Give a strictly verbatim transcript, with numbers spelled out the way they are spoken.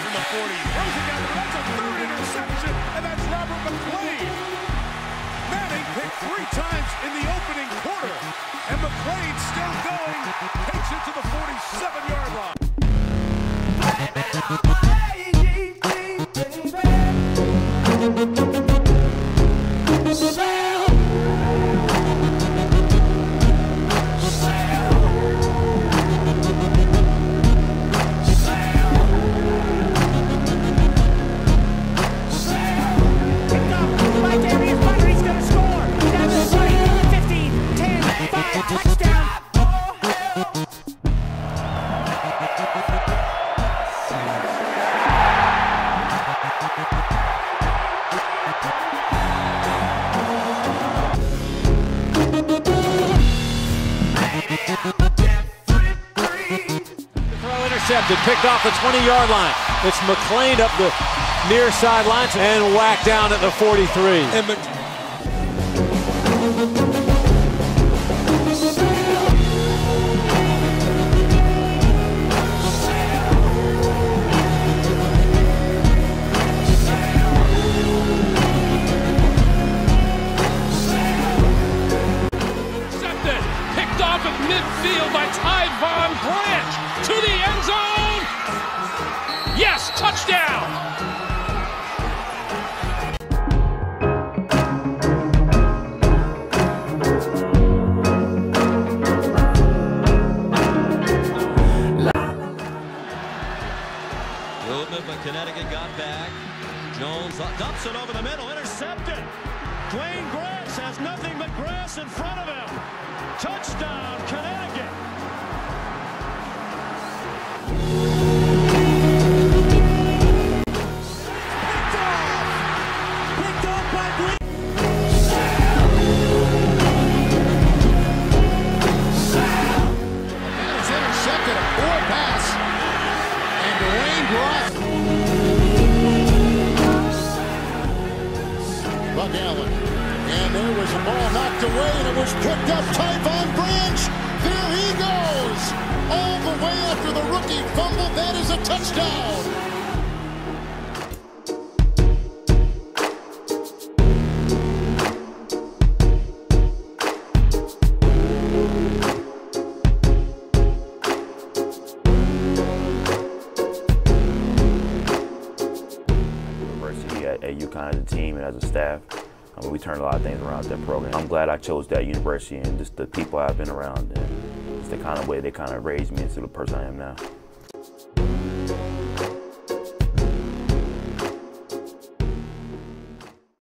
from the forty. Throws it down the that's a third interception, and that's Robert McLean. Manning picked three times in the opening quarter, and McLean still going, takes it to the forty-seven-yard line. Intercepted, picked off the twenty-yard line. It's McLean up the near sidelines and whacked down at the forty-three. And Intercepted, picked off at midfield by Ty Von Branch. To the end zone! Yes, touchdown! Movement, but Connecticut got back. Jones dumps it over the middle, intercepted. Dwayne Grass has nothing but grass in front of him. Touchdown, Connecticut. Allen. And there was a ball knocked away, and it was picked up. Ty Von Branch. There he goes. All the way after the rookie fumble. That is a touchdown. At, at UConn as a team and as a staff. I mean, we turned a lot of things around at that program. I'm glad I chose that university and just the people I've been around and just the kind of way they kind of raised me into the person I am now.